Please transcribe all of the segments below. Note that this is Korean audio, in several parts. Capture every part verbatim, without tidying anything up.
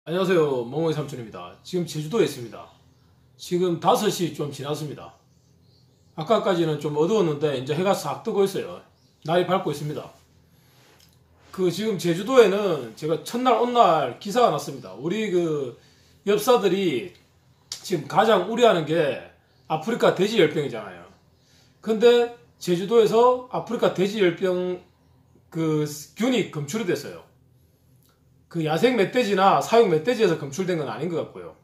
안녕하세요. 멍멍이 삼촌입니다. 지금 제주도에 있습니다. 지금 다섯 시 좀 지났습니다. 아까까지는 좀 어두웠는데 이제 해가 싹 뜨고 있어요. 날이 밝고 있습니다. 그 지금 제주도에는 제가 첫날 온날 기사가 났습니다. 우리 그 엽사들이 지금 가장 우려하는 게 아프리카 돼지열병이잖아요. 근데 제주도에서 아프리카 돼지열병 그 균이 검출이 됐어요. 그 야생 멧돼지나 사육 멧돼지에서 검출된 건 아닌 것 같고요.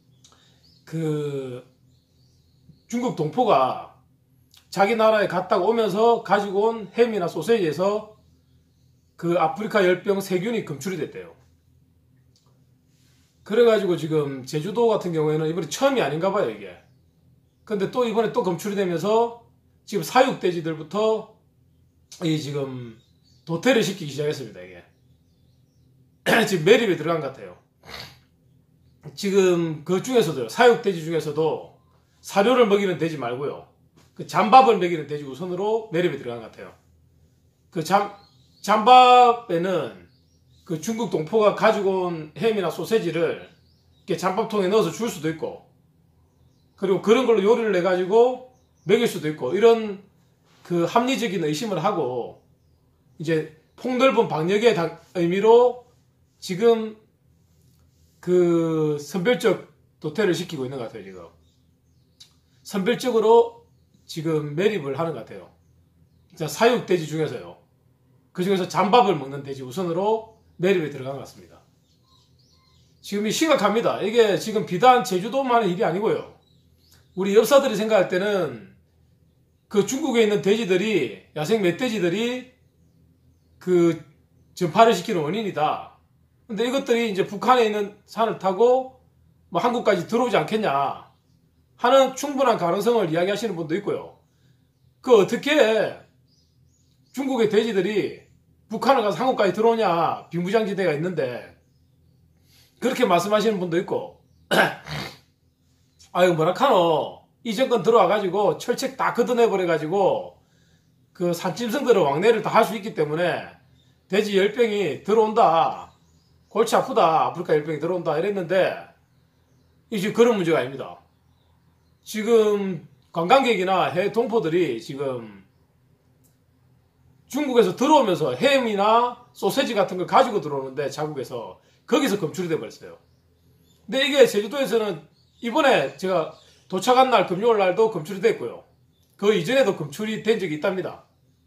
그 중국 동포가 자기 나라에 갔다가 오면서 가지고 온 햄이나 소세지에서 그 아프리카 열병 세균이 검출이 됐대요. 그래가지고 지금 제주도 같은 경우에는 이번에 처음이 아닌가 봐요, 이게. 근데 또 이번에 또 검출이 되면서 지금 사육 돼지들부터 이 지금 도태를 시키기 시작했습니다, 이게. 지금 매립에 들어간 것 같아요. 지금 그 중에서도 사육돼지 중에서도 사료를 먹이는 돼지 말고요, 그 잠밥을 먹이는 돼지 우선으로 매립에 들어간 것 같아요. 그 잠, 잠밥에는 그 중국 동포가 가지고 온 햄이나 소세지를 이렇게 잠밥통에 넣어서 줄 수도 있고, 그리고 그런 걸로 요리를 해가지고 먹일 수도 있고, 이런 그 합리적인 의심을 하고 이제 폭넓은 방역의 의미로 지금 그 선별적 도태를 시키고 있는 것 같아요. 지금 선별적으로 지금 매립을 하는 것 같아요. 자, 사육 돼지 중에서요, 그 중에서 잠밥을 먹는 돼지 우선으로 매립에 들어간 것 같습니다. 지금 이 심각합니다. 이게 지금 비단 제주도만의 일이 아니고요, 우리 엽사들이 생각할 때는 그 중국에 있는 돼지들이, 야생 멧돼지들이 그 전파를 시키는 원인이다. 근데 이것들이 이제 북한에 있는 산을 타고 뭐 한국까지 들어오지 않겠냐 하는 충분한 가능성을 이야기하시는 분도 있고요. 그 어떻게 중국의 돼지들이 북한을 가서 한국까지 들어오냐, 비무장지대가 있는데, 그렇게 말씀하시는 분도 있고, 아유 뭐라카노, 이 정권 들어와가지고 철책 다 걷어내버려가지고 그 산짐승들의 왕래를 다 할 수 있기 때문에 돼지 열병이 들어온다, 골치 아프다, 아프리카 열병이 들어온다 이랬는데, 이제 그런 문제가 아닙니다. 지금 관광객이나 해외 동포들이 지금 중국에서 들어오면서 햄이나 소세지 같은 걸 가지고 들어오는데, 자국에서 거기서 검출이 돼 버렸어요. 근데 이게 제주도에서는 이번에 제가 도착한 날 금요일 날도 검출이 됐고요, 그 이전에도 검출이 된 적이 있답니다.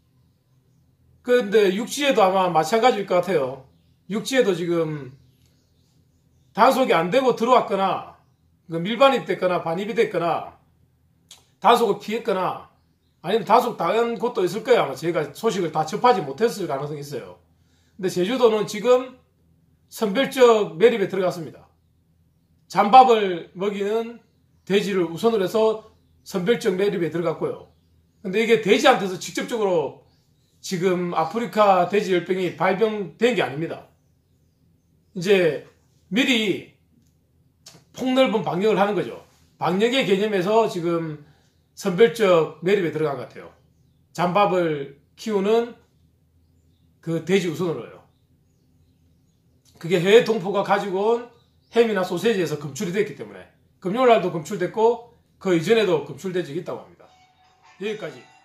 그런데 육지에도 아마 마찬가지일 것 같아요. 육지에도 지금 단속이 안 되고 들어왔거나 밀반입 됐거나 반입이 됐거나 단속을 피했거나 아니면 단속 당한 곳도 있을 거예요. 아마 저희가 소식을 다 접하지 못했을 가능성이 있어요. 근데 제주도는 지금 선별적 매립에 들어갔습니다. 잠밥을 먹이는 돼지를 우선으로 해서 선별적 매립에 들어갔고요. 근데 이게 돼지한테서 직접적으로 지금 아프리카 돼지 열병이 발병된 게 아닙니다. 이제 미리 폭넓은 방역을 하는 거죠. 방역의 개념에서 지금 선별적 매립에 들어간 것 같아요. 잠밥을 키우는 그 돼지 우선으로요. 그게 해외 동포가 가지고 온 햄이나 소세지에서 검출이 됐기 때문에, 금요일 날도 검출됐고 그 이전에도 검출된 적이 있다고 합니다. 여기까지.